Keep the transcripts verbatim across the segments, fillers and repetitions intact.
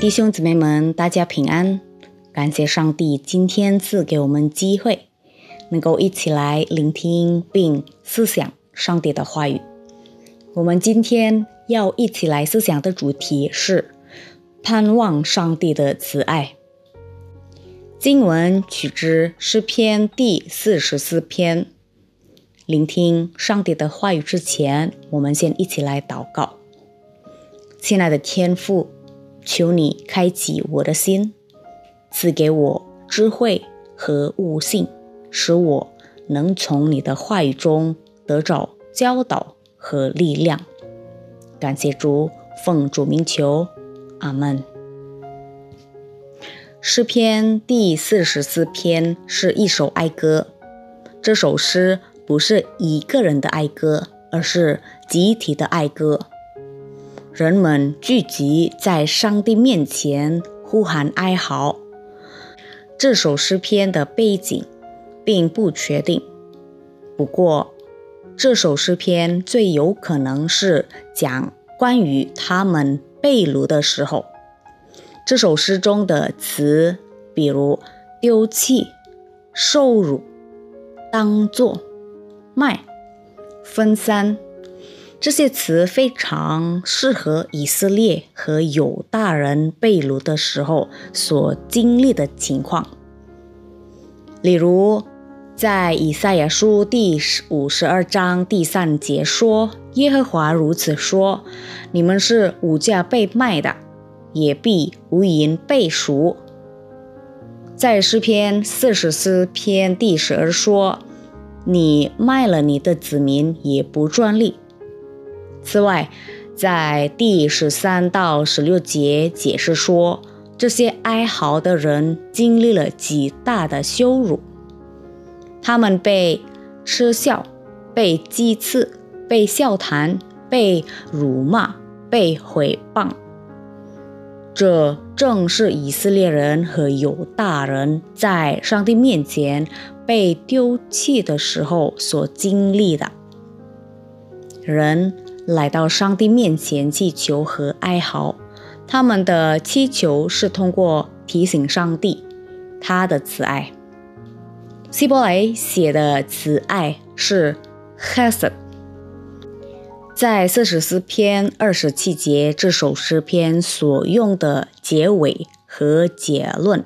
弟兄姊妹们，大家平安！感谢上帝今天赐给我们机会，能够一起来聆听并思想上帝的话语。我们今天要一起来思想的主题是盼望上帝的慈爱。经文取自诗篇第四十四篇。聆听上帝的话语之前，我们先一起来祷告。亲爱的天父，求你开启我的心，赐给我智慧和悟性，使我能从你的话语中得着教导和力量。感谢主，奉主名求，阿们。诗篇第四十四篇是一首哀歌，这首诗不是一个人的哀歌，而是集体的哀歌。人们聚集在上帝面前呼喊哀嚎。这首诗篇的背景并不确定，不过这首诗篇最有可能是讲关于他们被掳的时候。这首诗中的词，比如丢弃、受辱、当作、卖、分散，这些词非常适合以色列和犹大人被掳的时候所经历的情况。例如，在以赛亚书第五十二章第三节说，耶和华如此说，你们是无价被卖的，也必无银被赎。在诗篇四十四篇第十二说，你卖了你的子民也不赚利。此外，在第十三到十六节解释说，这些哀嚎的人经历了极大的羞辱，他们被嗤笑、被讥刺、被笑谈、被辱骂、被毁谤。这正是以色列人和犹大人在上帝面前被丢弃的时候所经历的。人来到上帝面前祈求和哀嚎，他们的祈求是通过提醒上帝他的慈爱。希伯来写的慈爱是 chesed。 在四十四篇二十七节这首诗篇所用的结尾和结论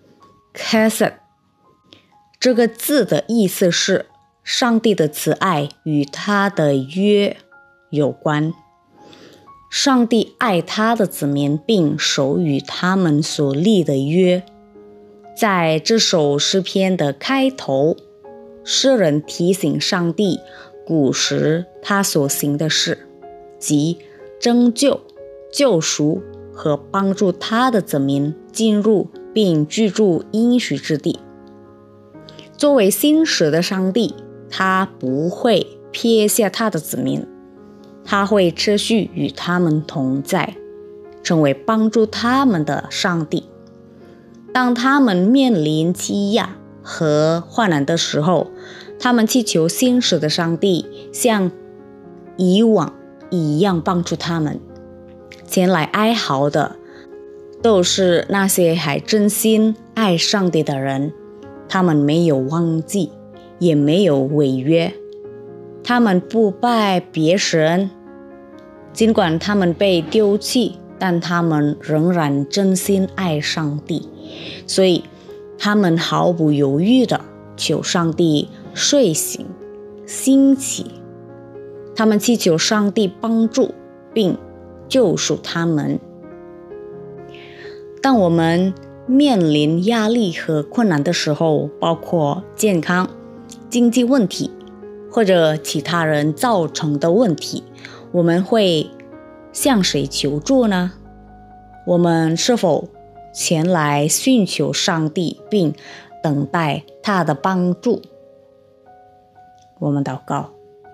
chesed 这个字的意思是上帝的慈爱与他的约有关。上帝爱他的子民，并守与他们所立的约。在这首诗篇的开头，诗人提醒上帝古时他所行的事，即拯救、救赎和帮助他的子民进入并居住应许之地。作为信实的上帝，他不会撇下他的子民，他会持续与他们同在，成为帮助他们的上帝。当他们面临欺压和患难的时候，他们祈求信实的上帝像以往一样帮助他们。前来哀嚎的都是那些还真心爱上帝的人，他们没有忘记，也没有违约，他们不拜别神。尽管他们被丢弃，但他们仍然真心爱上帝，所以他们毫不犹豫地求上帝睡醒兴起。他们祈求上帝帮助并救赎他们。当我们面临压力和困难的时候，包括健康、经济问题或者其他人造成的问题，我们会向谁求助呢？我们是否前来寻求上帝并等待他的帮助？我们祷告。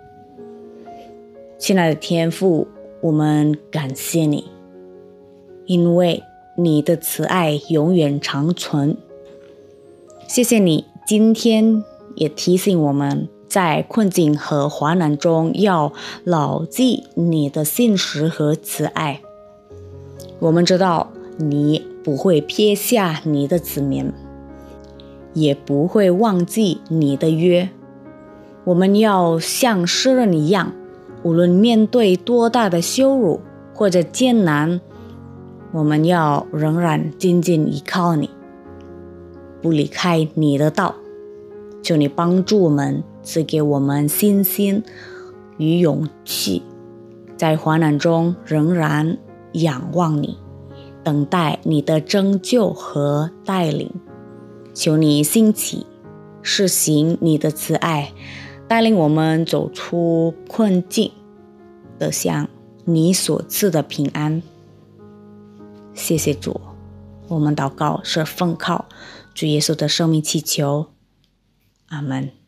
亲爱的天父，我们感谢你，因为你的慈爱永远长存。谢谢你今天也提醒我们，在困境和患难中要牢记你的信实和慈爱。我们知道你不会撇下你的子民，也不会忘记你的约。我们要像诗人一样，无论面对多大的羞辱或者艰难，我们要仍然紧紧依靠你，不离开你的道。求你帮助我们，赐给我们信心与勇气，在患难中仍然仰望你，等待你的拯救和带领。求你兴起，施行你的慈爱，带领我们走出困境，得享你所赐的平安。谢谢主，我们祷告是奉靠主耶稣的生命祈求，阿们。